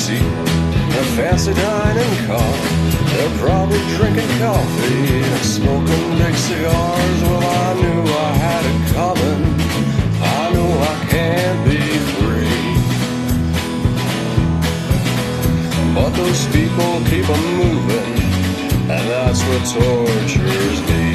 seat in a fancy dining car. They're probably drinking coffee and smoking big cigars. Well, I knew I had it coming. I know I can't be free. But those people keep on moving, and that's what tortures me.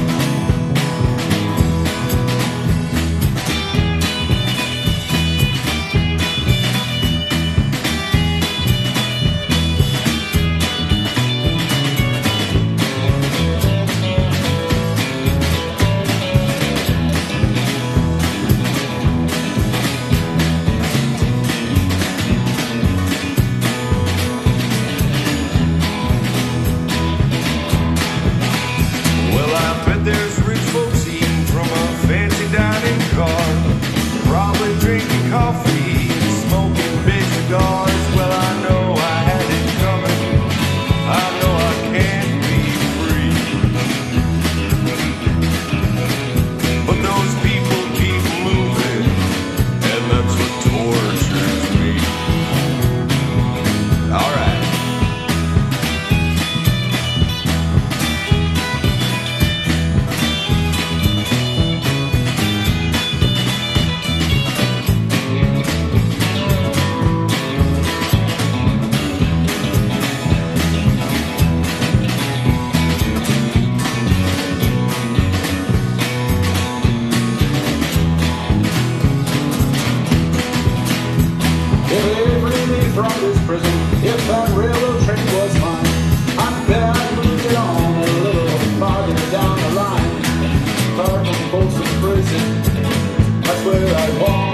If that railroad train was mine, I'd bet I'd move it on a little farther down the line. Far from Folsom prison, that's where I want.